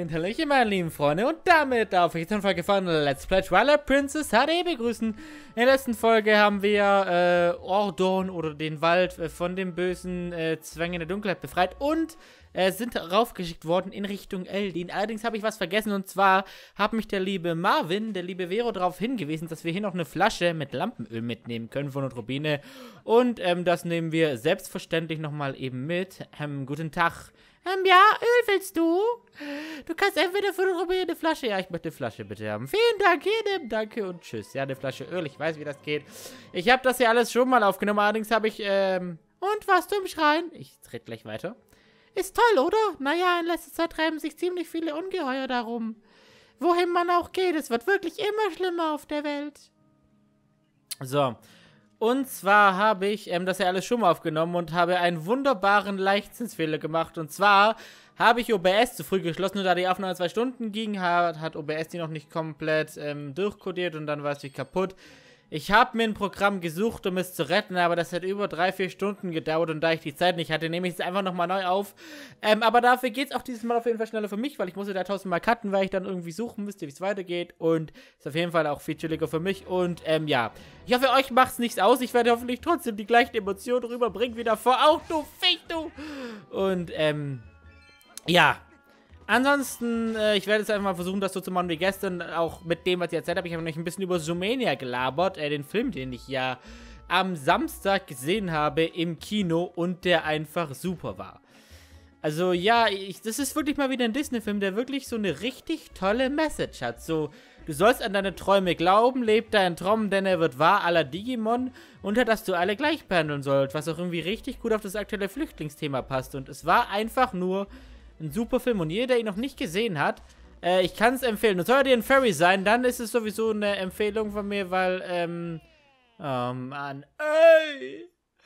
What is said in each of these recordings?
und Hallöchen, meine lieben Freunde. Und damit darf ich zur Folge von Let's Play Twilight Princess HD begrüßen. In der letzten Folge haben wir Ordon oder den Wald von den bösen Zwängen der Dunkelheit befreit und sind raufgeschickt worden in Richtung Eldin. Allerdings habe ich was vergessen, und zwar hat mich der liebe Marvin, der liebe Vero, darauf hingewiesen, dass wir hier noch eine Flasche mit Lampenöl mitnehmen können von Rubine. Und das nehmen wir selbstverständlich nochmal eben mit. Guten Tag. Ja, Öl willst du? Du kannst entweder für Rubine eine Flasche. Ja, ich möchte eine Flasche bitte haben. Vielen Dank, hier nimm, danke und tschüss. Ja, eine Flasche Öl, ich weiß, wie das geht. Ich habe das hier alles schon mal aufgenommen, allerdings habe ich, und was du im Schrein? Ich trete gleich weiter. Ist toll, oder? Naja, in letzter Zeit treiben sich ziemlich viele Ungeheuer darum. Wohin man auch geht, es wird wirklich immer schlimmer auf der Welt. So. Und zwar habe ich das ja alles schon mal aufgenommen und habe einen wunderbaren Leichtsinnsfehler gemacht. Und zwar habe ich OBS zu früh geschlossen, und da die Aufnahme 2 Stunden ging, hat OBS die noch nicht komplett durchkodiert und dann war es wie kaputt. Ich habe mir ein Programm gesucht, um es zu retten, aber das hat über 3-4 Stunden gedauert, und da ich die Zeit nicht hatte, nehme ich es einfach nochmal neu auf. Aber dafür geht es auch dieses Mal auf jeden Fall schneller für mich, weil ich musste da 1000-mal cutten, weil ich dann irgendwie suchen müsste, wie es weitergeht, und ist auf jeden Fall auch viel chilliger für mich. Und ja, ich hoffe, euch macht's nichts aus. Ich werde hoffentlich trotzdem die gleichen Emotionen rüberbringen wie davor. Auch du Fisch, du! Und ja. Ansonsten, ich werde jetzt einfach mal versuchen, das so zu machen wie gestern, auch mit dem, was ich erzählt habe. Ich habe nämlich ein bisschen über Zoomania gelabert, den Film, den ich ja am Samstag gesehen habe im Kino und der einfach super war. Also ja, das ist wirklich mal wieder ein Disney-Film, der wirklich so eine richtig tolle Message hat. So, du sollst an deine Träume glauben, leb deinen Traum, denn er wird wahr, à la Digimon, und dass du alle gleich behandeln sollst, was auch irgendwie richtig gut auf das aktuelle Flüchtlingsthema passt. Und es war einfach nur ein super Film, und jeder, der ihn noch nicht gesehen hat, ich kann es empfehlen. Und soll er ein Furry sein, dann ist es sowieso eine Empfehlung von mir, weil, oh Mann, ey!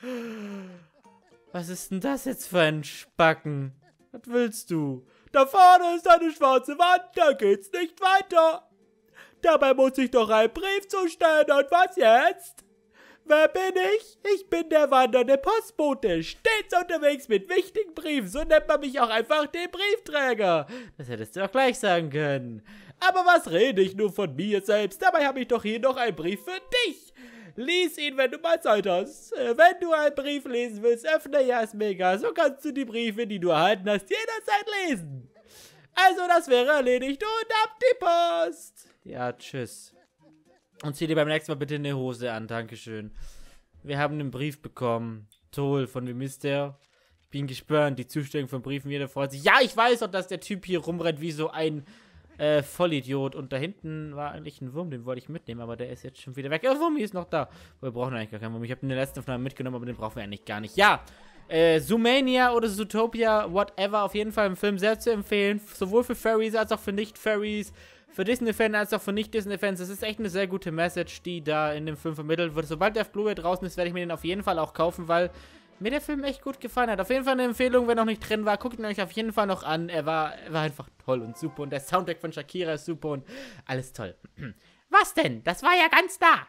Was ist denn das jetzt für ein Spacken? Was willst du? Da vorne ist eine schwarze Wand, da geht's nicht weiter. Dabei muss ich doch einen Brief zustellen, und was jetzt? Wer bin ich? Ich bin der wandernde Postbote, stets unterwegs mit wichtigen Briefen. So nennt man mich auch einfach den Briefträger. Das hättest du auch gleich sagen können. Aber was rede ich nur von mir selbst? Dabei habe ich doch hier noch einen Brief für dich. Lies ihn, wenn du mal Zeit hast. Wenn du einen Brief lesen willst, öffne Jasmega. So kannst du die Briefe, die du erhalten hast, jederzeit lesen. Also, das wäre erledigt, und ab die Post. Ja, tschüss. Und zieh dir beim nächsten Mal bitte eine Hose an, dankeschön. Wir haben einen Brief bekommen. Toll, von wem ist der? Ich bin gespannt, die Zustellung von Briefen, jeder freut sich. Ja, ich weiß doch, dass der Typ hier rumrennt wie so ein Vollidiot. Und da hinten war eigentlich ein Wurm, den wollte ich mitnehmen, aber der ist jetzt schon wieder weg. Der Wurm ist noch da. Wir brauchen eigentlich gar keinen Wurm. Ich habe den in der letzten Aufnahme mitgenommen, aber den brauchen wir eigentlich gar nicht. Ja, Zoomania oder Zootopia, whatever, auf jeden Fall ein Film sehr zu empfehlen. Sowohl für Furries als auch für Nicht-Furries. Für Disney-Fans als auch für Nicht-Disney-Fans. Das ist echt eine sehr gute Message, die da in dem Film vermittelt wird. Sobald der auf Blu-ray draußen ist, werde ich mir den auf jeden Fall auch kaufen, weil mir der Film echt gut gefallen hat. Auf jeden Fall eine Empfehlung, wer noch nicht drin war, guckt ihn euch auf jeden Fall noch an. Er war einfach toll und super, und der Soundtrack von Shakira ist super und alles toll. Was denn? Das war ja ganz nah.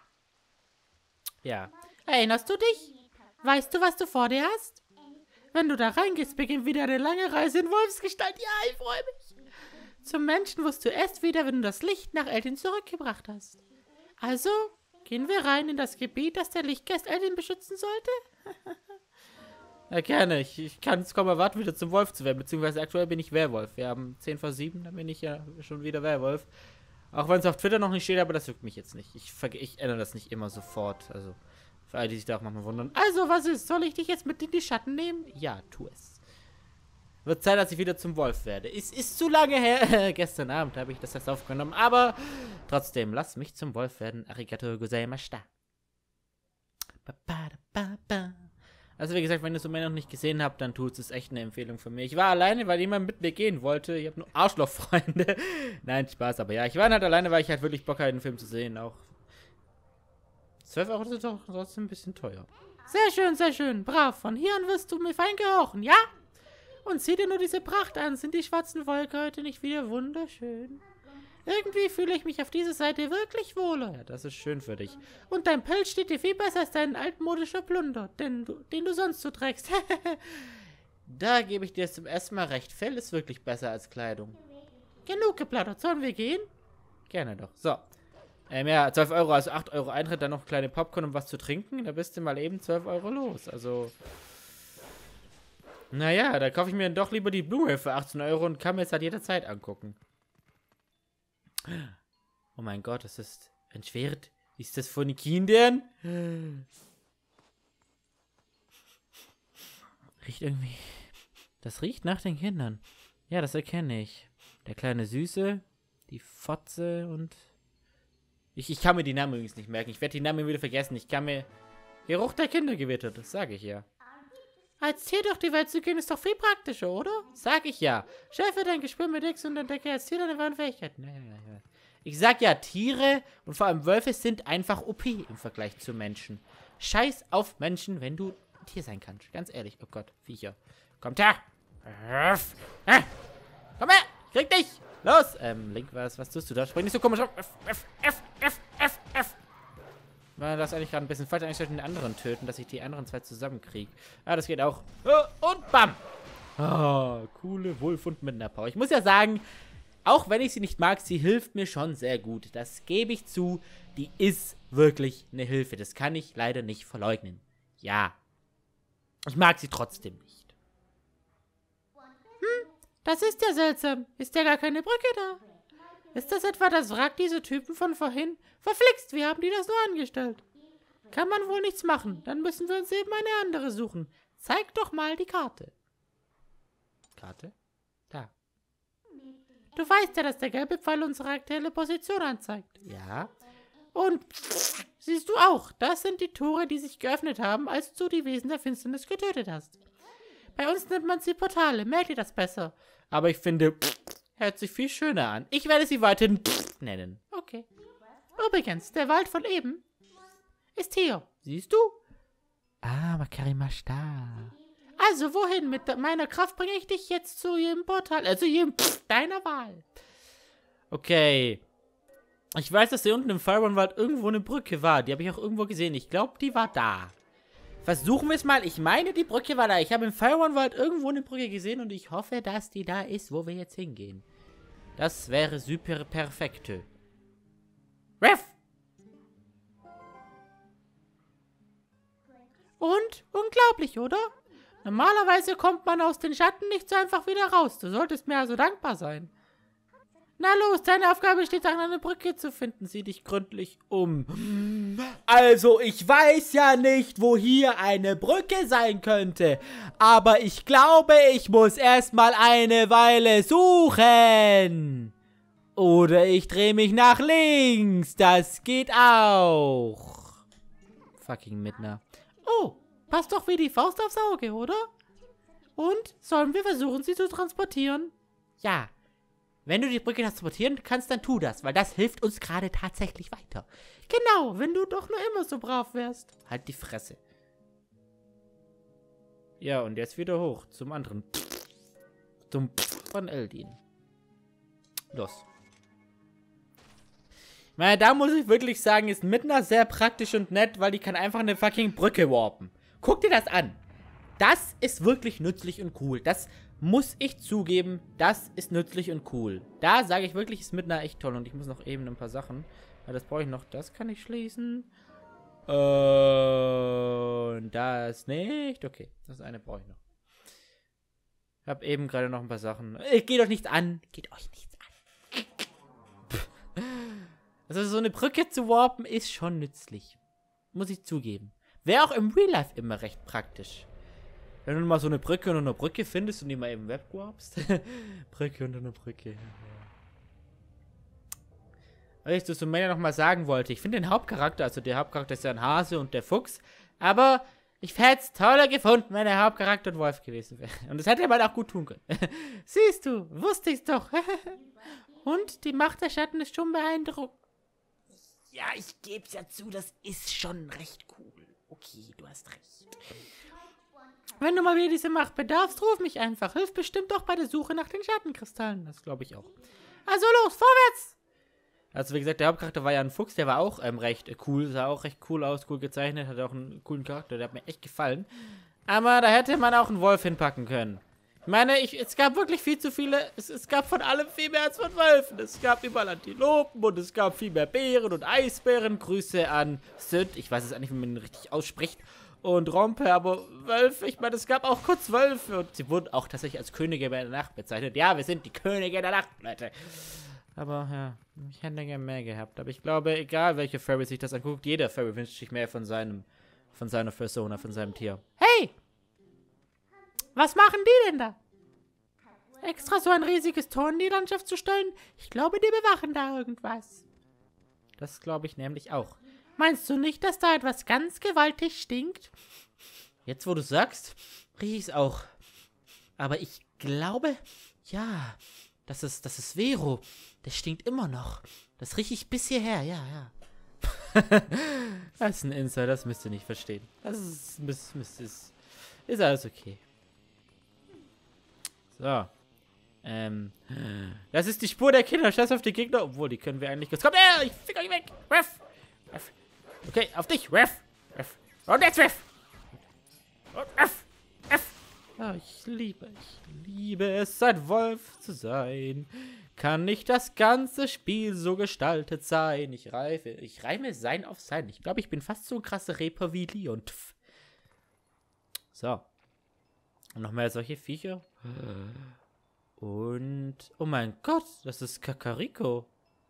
Ja. Erinnerst du dich? Weißt du, was du vor dir hast? Wenn du da reingehst, beginnt wieder eine lange Reise in Wolfsgestalt. Ja, ich freue mich. Zum Menschen wirst du erst wieder, wenn du das Licht nach Eldin zurückgebracht hast. Also, gehen wir rein in das Gebiet, das der Lichtgeist Eldin beschützen sollte? Ja, gerne. Ich kann es kaum erwarten, wieder zum Wolf zu werden. Beziehungsweise aktuell bin ich Werwolf. Wir haben 10 vor 7, dann bin ich ja schon wieder Werwolf. Auch wenn es auf Twitter noch nicht steht, aber das juckt mich jetzt nicht. Ich ändere das nicht immer sofort. Also, für alle, die sich da auch manchmal wundern. Also, was ist? Soll ich dich jetzt mit in die Schatten nehmen? Ja, tu es. Wird Zeit, dass ich wieder zum Wolf werde. Es ist zu lange her. Gestern Abend habe ich das erst aufgenommen. Aber trotzdem, lass mich zum Wolf werden. Arigato gozaimashita. Also wie gesagt, wenn ihr es noch nicht gesehen habt, dann tut es echt eine Empfehlung von mir. Ich war alleine, weil jemand mit mir gehen wollte. Ich habe nur Arschlochfreunde. Nein, Spaß. Aber ja, ich war halt alleine, weil ich halt wirklich Bock hatte, den Film zu sehen. Auch 12 Euro sind doch trotzdem ein bisschen teuer. Sehr schön, sehr schön. Brav. Von hier an wirst du mir fein gehorchen, ja? Und sieh dir nur diese Pracht an. Sind die schwarzen Wolken heute nicht wieder wunderschön? Irgendwie fühle ich mich auf dieser Seite wirklich wohler. Ja, das ist schön für dich. Und dein Pelz steht dir viel besser als dein altmodischer Plunder, den du sonst so trägst. Da gebe ich dir zum ersten Mal recht. Fell ist wirklich besser als Kleidung. Genug geplaudert. Sollen wir gehen? Gerne doch. So. Ja, 12 Euro, also 8 Euro Eintritt, dann noch kleine Popcorn und was zu trinken. Da bist du mal eben 12 Euro los. Also, naja, da kaufe ich mir dann doch lieber die Blu-ray für 18 Euro und kann mir es halt jederzeit angucken. Oh mein Gott, das ist ein Schwert. Ist das von den Kindern? Riecht irgendwie... Das riecht nach den Kindern. Ja, das erkenne ich. Der kleine Süße, die Fotze und... Ich kann mir die Namen übrigens nicht merken. Ich werde die Namen wieder vergessen. Ich kann mir... Geruch der Kinder gewittert, das sage ich ja. Als Tier durch die Welt zu gehen, ist doch viel praktischer, oder? Sag ich ja. Schärfe dein Gespür mit X und entdecke als Tier deine wahren Fähigkeiten. Ich sag ja, Tiere und vor allem Wölfe sind einfach OP im Vergleich zu Menschen. Scheiß auf Menschen, wenn du ein Tier sein kannst. Ganz ehrlich. Oh Gott, Viecher. Kommt her! Komm her! Krieg dich! Los! Link, was tust du da? Spring nicht so komisch auf. War das eigentlich gerade ein bisschen falsch? Eigentlich sollten den anderen töten, dass ich die anderen zwei zusammenkriege. Ah, das geht auch. Und bam! Oh, coole Wolf- und Midna-Power. Ich muss ja sagen, auch wenn ich sie nicht mag, sie hilft mir schon sehr gut. Das gebe ich zu. Die ist wirklich eine Hilfe. Das kann ich leider nicht verleugnen. Ja. Ich mag sie trotzdem nicht. Das ist ja seltsam. Ist ja gar keine Brücke da. Ist das etwa das Wrack dieser Typen von vorhin? Verflixt, wie haben die das nur angestellt? Kann man wohl nichts machen. Dann müssen wir uns eben eine andere suchen. Zeig doch mal die Karte. Karte? Da. Du weißt ja, dass der gelbe Pfeil unsere aktuelle Position anzeigt. Ja. Und siehst du auch, das sind die Tore, die sich geöffnet haben, als du die Wesen der Finsternis getötet hast. Bei uns nennt man sie Portale. Merkt ihr das besser? Aber ich finde, hört sich viel schöner an. Ich werde sie weiterhin nennen. Okay. Übrigens, der Wald von eben ist hier. Siehst du? Ah, Makarimashita. Also, wohin? Mit meiner Kraft bringe ich dich jetzt zu jedem Portal. Also, jedem deiner Wahl. Okay. Ich weiß, dass hier unten im Fireborn-Wald irgendwo eine Brücke war. Die habe ich auch irgendwo gesehen. Ich glaube, die war da. Versuchen wir es mal. Ich meine, die Brücke war da. Ich habe im Fireborn-Wald irgendwo eine Brücke gesehen und ich hoffe, dass die da ist, wo wir jetzt hingehen. Das wäre super perfekte. Ref! Und? Unglaublich, oder? Normalerweise kommt man aus den Schatten nicht so einfach wieder raus. Du solltest mir also dankbar sein. Na los, deine Aufgabe besteht darin, eine Brücke zu finden. Sieh dich gründlich um. Also, ich weiß ja nicht, wo hier eine Brücke sein könnte. Aber ich glaube, ich muss erstmal eine Weile suchen. Oder ich drehe mich nach links. Das geht auch. Fucking Midna. Oh, passt doch wie die Faust aufs Auge, oder? Und sollen wir versuchen, sie zu transportieren? Ja. Wenn du die Brücke transportieren kannst, dann tu das, weil das hilft uns gerade tatsächlich weiter. Genau, wenn du doch nur immer so brav wärst. Halt die Fresse. Ja, und jetzt wieder hoch zum anderen. Zum von Eldin. Los. Ich meine, da muss ich wirklich sagen, ist Midna sehr praktisch und nett, weil die kann einfach eine fucking Brücke warpen. Guck dir das an. Das ist wirklich nützlich und cool. Das muss ich zugeben, das ist nützlich und cool. Da sage ich wirklich, ist Midna echt toll. Und ich muss noch eben ein paar Sachen. Ja, das brauche ich noch. Das kann ich schließen. Und das nicht. Okay, das eine brauche ich noch. Ich habe eben gerade noch ein paar Sachen. Geht euch nichts an. Geht euch nichts an. Also so eine Brücke zu warpen ist schon nützlich. Muss ich zugeben. Wäre auch im Real Life immer recht praktisch. Wenn du mal so eine Brücke unter einer Brücke findest und die mal eben wegwarpst. Brücke unter einer Brücke. Was ich zu Sumania noch mal sagen wollte. Ich finde den Hauptcharakter, also der Hauptcharakter ist ja ein Hase und der Fuchs. Aber ich hätte es toller gefunden, wenn der Hauptcharakter ein Wolf gewesen wäre. Und das hätte man auch gut tun können. Siehst du, wusste ich's doch. Und die Macht der Schatten ist schon beeindruckend. Ja, ich gebe es ja zu, das ist schon recht cool. Okay, du hast recht. Wenn du mal wieder diese Macht bedarfst, ruf mich einfach. Hilft bestimmt auch bei der Suche nach den Schattenkristallen. Das glaube ich auch. Also los, vorwärts! Also wie gesagt, der Hauptcharakter war ja ein Fuchs. Der war auch recht cool. Sah auch recht cool aus, cool gezeichnet. Hatte auch einen coolen Charakter. Der hat mir echt gefallen. Aber da hätte man auch einen Wolf hinpacken können. Ich meine, es gab wirklich viel zu viele, es gab von allem viel mehr als von Wölfen. Es gab überall Antilopen und es gab viel mehr Bären und Eisbären. Grüße an Sid, ich weiß es eigentlich, wie man ihn richtig ausspricht. Und Rompe, aber Wölfe, ich meine, es gab auch kurz Wölfe und sie wurden auch tatsächlich als Könige der Nacht bezeichnet. Ja, wir sind die Könige der Nacht, Leute. Aber ja, ich hätte gerne mehr gehabt. Aber ich glaube, egal welche Furry sich das anguckt, jeder Furry wünscht sich mehr von seiner Persona, von seinem Tier. Hey! Was machen die denn da? Extra so ein riesiges Tor in die Landschaft zu stellen? Ich glaube, die bewachen da irgendwas. Das glaube ich nämlich auch. Meinst du nicht, dass da etwas ganz gewaltig stinkt? Jetzt, wo du sagst, rieche ich es auch. Aber ich glaube, ja, das ist Vero. Der stinkt immer noch. Das rieche ich bis hierher, ja. Das ist ein Insider, das müsst ihr nicht verstehen. Das ist alles okay. So. Das ist die Spur der Kinder. Scheiß auf die Gegner. Obwohl, die können wir eigentlich... Komm her, ich fick euch weg. Ruff. Ruff. Okay, auf dich. Ruff. Ruff. Und jetzt Ruff. Und Ruff. Ruff. Oh, ich liebe es, ein Wolf zu sein. Kann nicht das ganze Spiel so gestaltet sein. Ich reime sein auf sein. Ich glaube, ich bin fast so ein krasser Reaper wie Leon. So. Und noch mehr solche Viecher. Und, oh mein Gott, das ist Kakariko.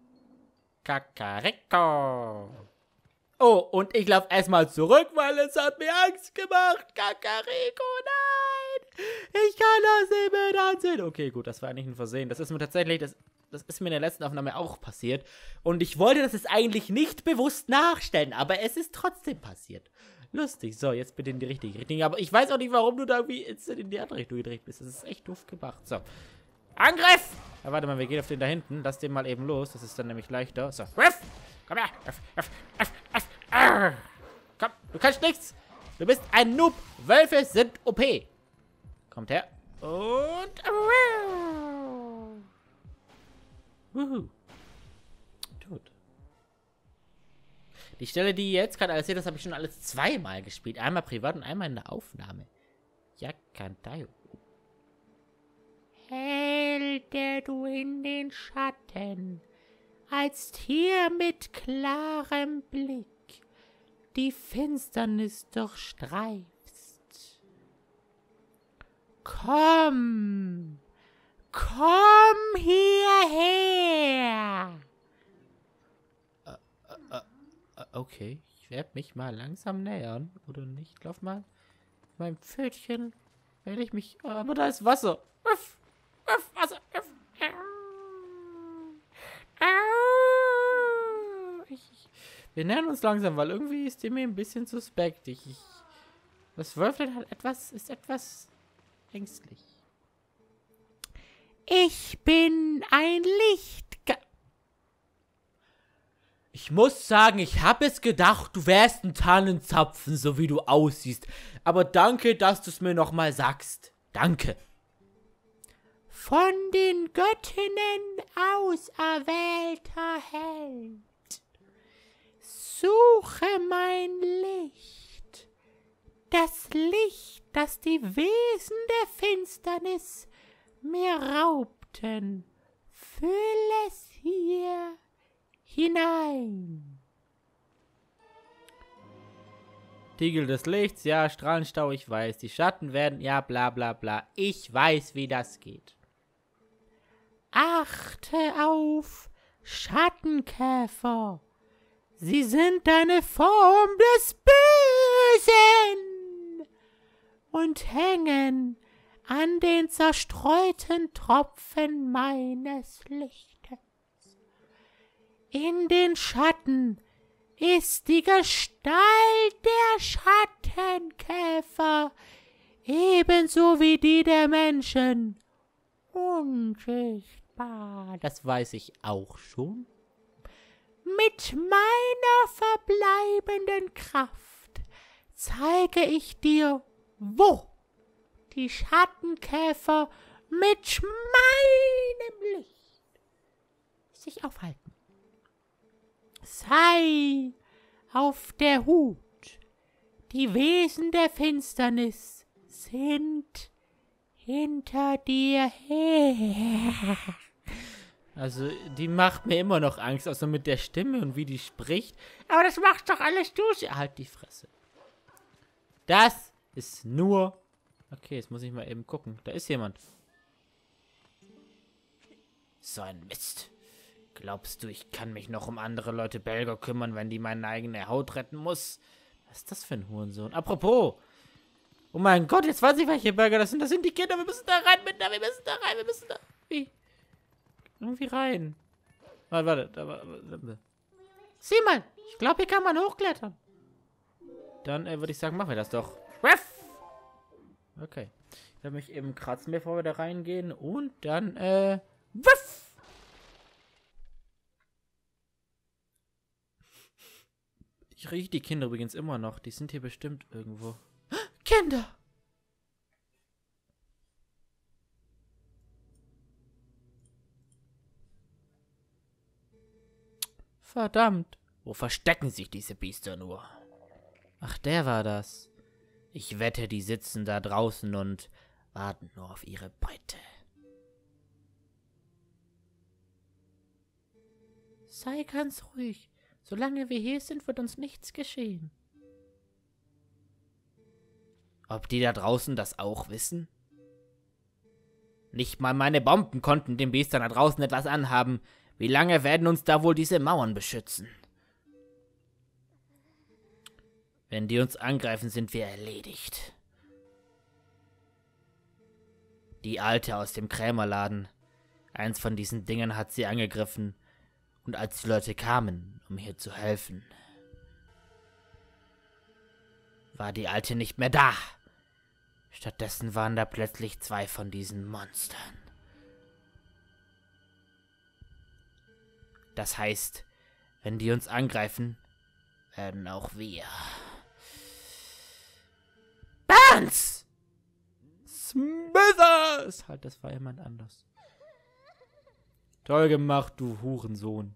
Kakariko. Oh, und ich laufe erstmal zurück, weil es hat mir Angst gemacht. Kakariko, nein. Ich kann das nicht mehr ansehen. Okay, gut, das war eigentlich ein Versehen. Das ist mir tatsächlich, das ist mir in der letzten Aufnahme auch passiert. Und ich wollte das jetzt eigentlich nicht bewusst nachstellen, aber es ist trotzdem passiert. Lustig. So, jetzt bitte in die richtige Richtung. Aber ich weiß auch nicht, warum du da irgendwie in die andere Richtung gedreht bist. Das ist echt doof gemacht. So. Angriff! Ja, warte mal, wir gehen auf den da hinten. Lass den mal eben los. Das ist dann nämlich leichter. So. Riff! Komm her! Riff. Komm, du kannst nichts. Du bist ein Noob. Wölfe sind OP. Kommt her. Und... Wuhu. Tot. Die Stelle, die ihr jetzt gerade alles seht, das habe ich schon alles zweimal gespielt. Einmal privat und einmal in der Aufnahme. Yakantayo. Helde du in den Schatten, als Tier mit klarem Blick, die Finsternis durchstreifst. Komm, komm hierher! Okay, ich werde mich mal langsam nähern, oder nicht? Lauf mal. Mein Pfötchen werde ich mich... aber da ist Wasser. Uff, uff, Wasser. Uff. Wir nähern uns langsam, weil irgendwie ist die mir ein bisschen suspekt. Das Wölflein ist etwas ängstlich. Ich bin ein Lichtgeist. Ich muss sagen, ich habe es gedacht, du wärst ein Tannenzapfen, so wie du aussiehst. Aber danke, dass du es mir nochmal sagst. Danke. Von den Göttinnen auserwählter Held. Suche mein Licht. Das Licht, das die Wesen der Finsternis mir raubten. Füll es hier hinein. Tiegel des Lichts, ja, Strahlenstau, ich weiß. Die Schatten werden, ja, bla bla bla. Ich weiß, wie das geht. Achte auf Schattenkäfer. Sie sind eine Form des Bösen und hängen an den zerstreuten Tropfen meines Lichtes. In den Schatten ist die Gestalt der Schattenkäfer, ebenso wie die der Menschen, unsichtbar. Das weiß ich auch schon. Mit meiner verbleibenden Kraft zeige ich dir, wo die Schattenkäfer mit meinem Licht sich aufhalten. Sei auf der Hut. Die Wesen der Finsternis sind Hinter dir her. Also, die macht mir immer noch Angst, außer mit der Stimme und wie die spricht. Aber das macht doch alles du. Halt die Fresse. Das ist nur... Okay, jetzt muss ich mal eben gucken. Da ist jemand. So ein Mist. Glaubst du, ich kann mich noch um andere Leute Belger kümmern, wenn die meine eigene Haut retten muss? Was ist das für ein Hurensohn? Apropos. Oh mein Gott, jetzt weiß ich, welche Belger das sind. Das sind die Kinder. Wir müssen da rein, Minder. Wir müssen da rein. Wir müssen da... Wie? Irgendwie rein. Warte. Sieh mal. Ich glaube, hier kann man hochklettern. Dann würde ich sagen, machen wir das doch. Ruff! Okay. Ich werde mich eben kratzen, bevor wir da reingehen. Und dann, Wuff! Ich rieche die Kinder übrigens immer noch. Die sind hier bestimmt irgendwo. Kinder! Verdammt. Wo verstecken sich diese Biester nur? Ach, der war das. Ich wette, die sitzen da draußen und warten nur auf ihre Beute. Sei ganz ruhig. Solange wir hier sind, wird uns nichts geschehen. Ob die da draußen das auch wissen? Nicht mal meine Bomben konnten den Biestern da draußen etwas anhaben. Wie lange werden uns da wohl diese Mauern beschützen? Wenn die uns angreifen, sind wir erledigt. Die Alte aus dem Krämerladen. Eins von diesen Dingen hat sie angegriffen. Und als die Leute kamen, um ihr zu helfen, war die Alte nicht mehr da. Stattdessen waren da plötzlich 2 von diesen Monstern. Das heißt, wenn die uns angreifen, werden auch wir... Barnes! Smithers! Halt, das war jemand anders. Toll gemacht, du Hurensohn.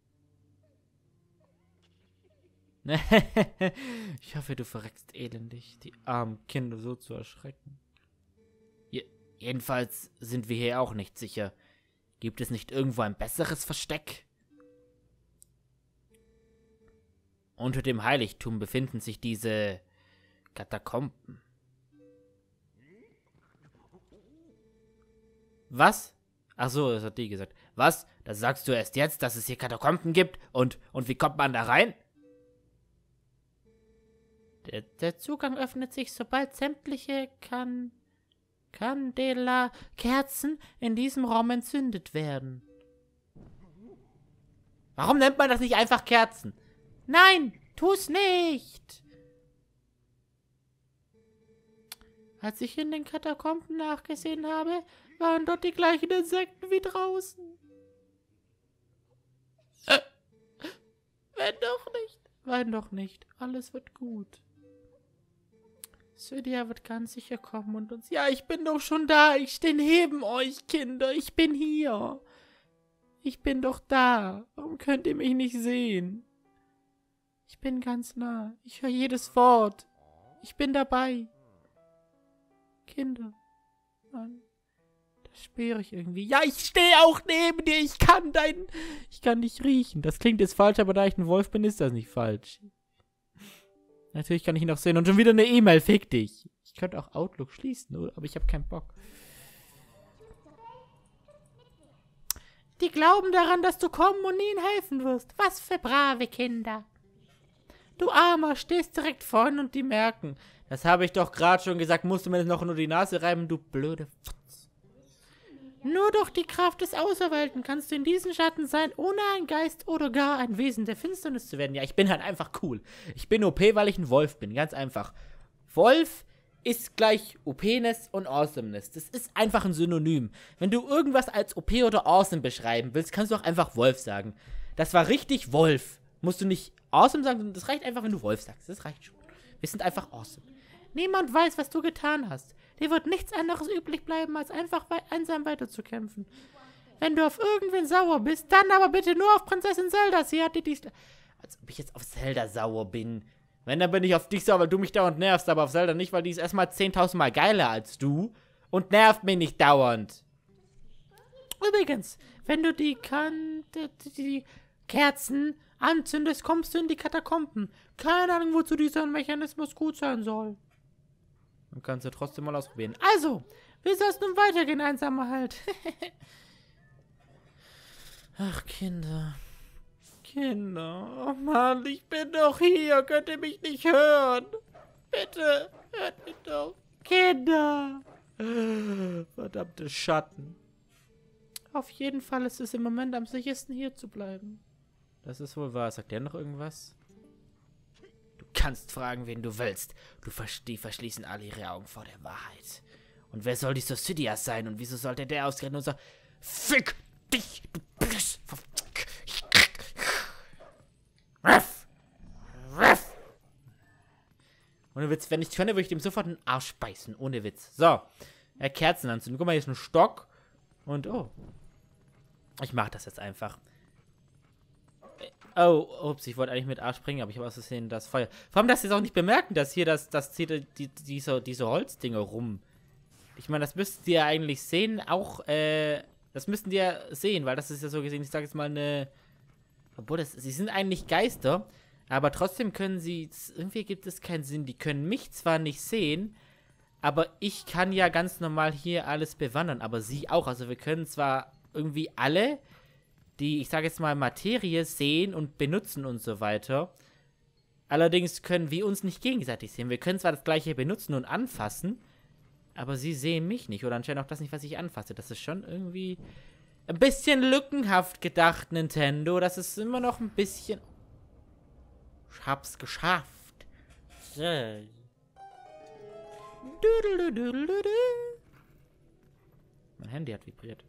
Ich hoffe, du verreckst elendig, die armen Kinder so zu erschrecken. Jedenfalls sind wir hier auch nicht sicher. Gibt es nicht irgendwo ein besseres Versteck? Unter dem Heiligtum befinden sich diese Katakomben. Was? Ach so, das hat die gesagt. Was? Das sagst du erst jetzt, dass es hier Katakomben gibt? Und wie kommt man da rein? Der Zugang öffnet sich, sobald sämtliche Candela-Kerzen in diesem Raum entzündet werden. Warum nennt man das nicht einfach Kerzen? Nein, tu's nicht! Als ich in den Katakomben nachgesehen habe, waren dort die gleichen Insekten wie draußen. Wein doch nicht. Alles wird gut. Sydia wird ganz sicher kommen und uns... Ja, ich bin doch schon da. Ich stehe neben euch, Kinder. Ich bin hier. Ich bin doch da. Warum könnt ihr mich nicht sehen? Ich bin ganz nah. Ich höre jedes Wort. Ich bin dabei. Kinder. Mann. Das spüre ich irgendwie. Ja, ich stehe auch neben dir. Ich kann dich riechen. Das klingt jetzt falsch, aber da ich ein Wolf bin, ist das nicht falsch. Natürlich kann ich ihn auch sehen. Und schon wieder eine E-Mail. Fick dich. Ich könnte auch Outlook schließen, aber ich habe keinen Bock. Die glauben daran, dass du kommen und ihnen helfen wirst. Was für brave Kinder. Du Armer, stehst direkt vorne und die merken. Das habe ich doch gerade schon gesagt. Musst du mir jetzt noch nur die Nase reiben, du blöde Futz. Nur durch die Kraft des Auserwählten kannst du in diesen Schatten sein, ohne ein Geist oder gar ein Wesen der Finsternis zu werden. Ja, ich bin halt einfach cool. Ich bin OP, weil ich ein Wolf bin. Ganz einfach. Wolf ist gleich OP-ness und Awesomeness. Das ist einfach ein Synonym. Wenn du irgendwas als OP oder Awesome beschreiben willst, kannst du auch einfach Wolf sagen. Das war richtig Wolf. Musst du nicht Awesome sagen, sondern das reicht einfach, wenn du Wolf sagst. Das reicht schon. Wir sind einfach Awesome. Niemand weiß, was du getan hast. Dir wird nichts anderes übrig bleiben, als einfach einsam weiterzukämpfen. Wenn du auf irgendwen sauer bist, dann aber bitte nur auf Prinzessin Zelda. Sie hat dir dies... Als ob ich jetzt auf Zelda sauer bin. Wenn, dann bin ich auf dich sauer, weil du mich dauernd nervst, aber auf Zelda nicht, weil die ist erstmal 10.000 Mal geiler als du. Und nervt mich nicht dauernd. Übrigens, wenn du die Kerzen anzündest, kommst du in die Katakomben. Keine Ahnung, wozu dieser Mechanismus gut sein soll. Dann kannst du trotzdem mal ausprobieren. Also, wie soll es nun weitergehen, Einsamer halt? Ach, Kinder. Kinder. Oh Mann, ich bin doch hier. Könnt ihr mich nicht hören? Bitte, hört mich doch. Kinder. Verdammte Schatten. Auf jeden Fall ist es im Moment am sichersten, hier zu bleiben. Das ist wohl wahr. Sagt der noch irgendwas? Du kannst fragen, wen du willst. Die verschließen alle ihre Augen vor der Wahrheit. Und wer soll dieser Sidious sein? Und wieso sollte der ausgerechnet unser Fick dich, du Piss. Ruff! Ruff! Ohne Witz, wenn ich könnte, würde ich dem sofort einen Arsch beißen. Ohne Witz. So. Kerzen anzünden. Guck mal, hier ist ein Stock. Und, oh. Ich mache das jetzt einfach. Oh, ups, ich wollte eigentlich mit A springen, aber ich habe aus Versehen das Feuer. Vor allem, dass sie es auch nicht bemerken, dass hier diese Holzdinge rum. Ich meine, das müssten die ja eigentlich sehen, auch, das müssten die ja sehen, weil das ist ja so gesehen, ich sage jetzt mal eine. Obwohl, sie sind eigentlich Geister, aber trotzdem können sie, irgendwie gibt es keinen Sinn. Die können mich zwar nicht sehen, aber ich kann ja ganz normal hier alles bewandern, aber sie auch. Also wir können zwar irgendwie alle die, ich sage jetzt mal, Materie sehen und benutzen und so weiter. Allerdings können wir uns nicht gegenseitig sehen. Wir können zwar das gleiche benutzen und anfassen, aber sie sehen mich nicht. Oder anscheinend auch das nicht, was ich anfasse. Das ist schon irgendwie ein bisschen lückenhaft gedacht, Nintendo. Das ist immer noch ein bisschen. Ich hab's geschafft. So. Mein Handy hat vibriert.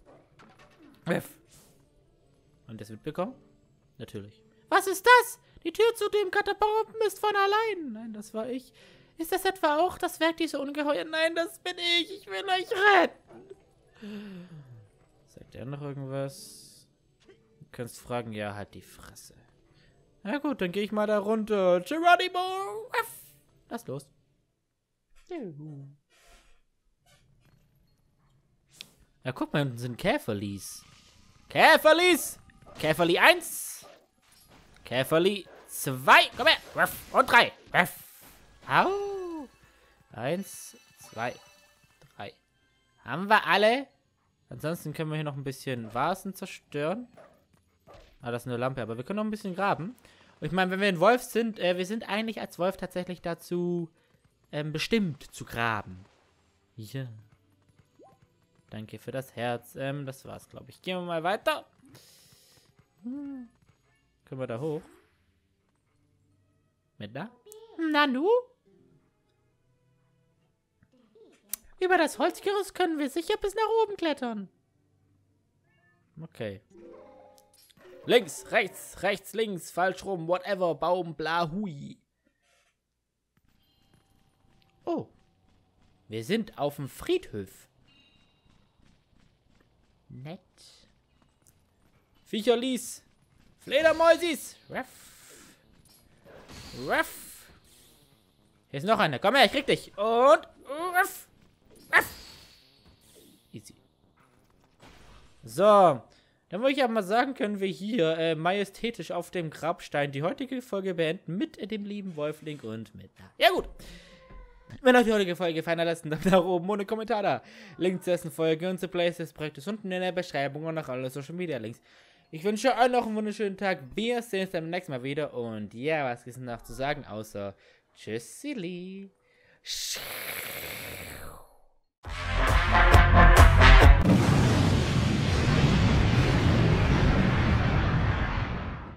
Und das mitbekommen? Natürlich. Was ist das? Die Tür zu dem Katakomben ist von allein. Nein, das war ich. Ist das etwa auch das Werk dieser Ungeheuer? Nein, das bin ich. Ich will euch retten. Sagt er noch irgendwas? Du kannst fragen, ja, halt die Fresse. Na gut, dann gehe ich mal da runter. Geronimo! Lass los. Ja, guck mal, unten sind Käferlis. Käferlis! Käferli 1. Käferli 2. Komm her. Und 3. Au. 1, 2, 3. Haben wir alle? Ansonsten können wir hier noch ein bisschen Vasen zerstören. Ah, das ist eine Lampe, aber wir können noch ein bisschen graben. Und ich meine, wenn wir ein Wolf sind, wir sind eigentlich als Wolf tatsächlich dazu bestimmt zu graben. Ja. Danke für das Herz. Das war's, glaube ich. Gehen wir mal weiter. Können wir da hoch? Mit da? Nanu? Über das Holzgerüst können wir sicher bis nach oben klettern. Okay. Links, rechts, rechts, links, falsch rum, whatever, Baum, bla, hui. Oh. Wir sind auf dem Friedhof. Nett. Viecherlis. Fledermäusis. Ruff. Ruff. Hier ist noch einer. Komm her, ich krieg dich. Und. Ruff. Ruff. Easy. So. Dann würde ich aber mal sagen, können wir hier majestätisch auf dem Grabstein die heutige Folge beenden mit dem lieben Wolfling und mit. Ja, gut. Wenn euch die heutige Folge gefallen hat, lasst einen Daumen nach oben ohne Kommentar da. Link zur ersten Folge und zur Playlist des Projektes unten in der Beschreibung und nach alle Social Media Links. Ich wünsche euch noch einen wunderschönen Tag. Wir sehen uns beim nächsten Mal wieder. Und ja, was ist noch zu sagen, außer Tschüss, Silly.